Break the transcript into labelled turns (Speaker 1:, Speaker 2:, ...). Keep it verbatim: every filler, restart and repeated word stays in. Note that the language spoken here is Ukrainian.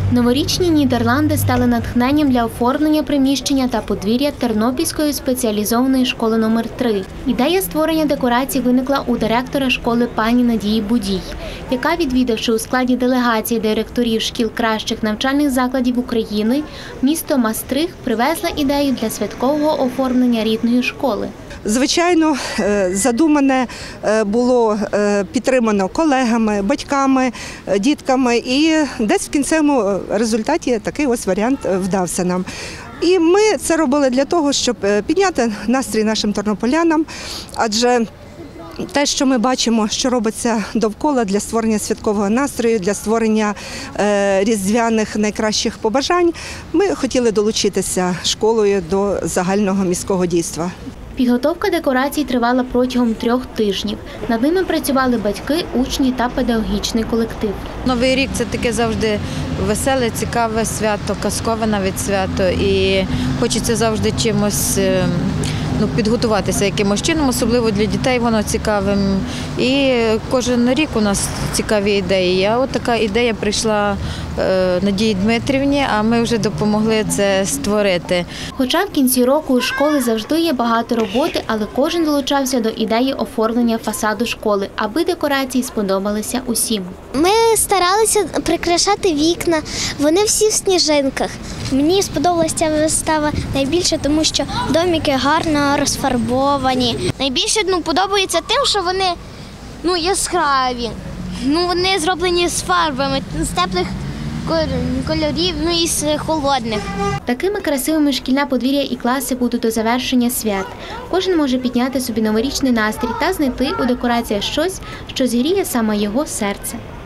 Speaker 1: Новорічні Нідерланди стали натхненням для оформлення приміщення та подвір'я Тернопільської спеціалізованої школи номер три. Ідея створення декорацій виникла у директора школи пані Надії Будій, яка, відвідавши у складі делегації директорів шкіл кращих навчальних закладів України, місто Мастрих привезла ідею для святкового оформлення рідної школи.
Speaker 2: Звичайно, задумане було підтримано колегами, батьками, дітками, і десь в кінцевому результаті такий ось варіант вдався нам. І ми це робили для того, щоб підняти настрій нашим тернополянам, адже те, що ми бачимо, що робиться довкола для створення святкового настрою, для створення різдвяних найкращих побажань, ми хотіли долучитися школою до загального міського дійства.
Speaker 1: Підготовка декорацій тривала протягом трьох тижнів. Над ними працювали батьки, учні та педагогічний колектив.
Speaker 3: Новий рік – це таке завжди веселе, цікаве свято, казкове навіть свято. І хочеться завжди чимось ну, підготуватися якимось чином, особливо для дітей воно цікавим. І кожен рік у нас цікаві ідеї. А от така ідея прийшла Надії Дмитрівні, а ми вже допомогли це створити.
Speaker 1: Хоча в кінці року у школи завжди є багато роботи, але кожен долучався до ідеї оформлення фасаду школи, аби декорації сподобалися усім.
Speaker 4: Ми старалися прикрашати вікна, вони всі в сніжинках. Мені сподобалася ця вистава найбільше, тому що домики гарно розфарбовані. Найбільше ну, подобається тим, що вони ну, яскраві, ну, вони зроблені з фарбами, з теплих кольорів, ну і з холодних.
Speaker 1: Такими красивими шкільне подвір'я і класи будуть до завершення свят. Кожен може підняти собі новорічний настрій та знайти у декораціях щось, що зігріє саме його серце.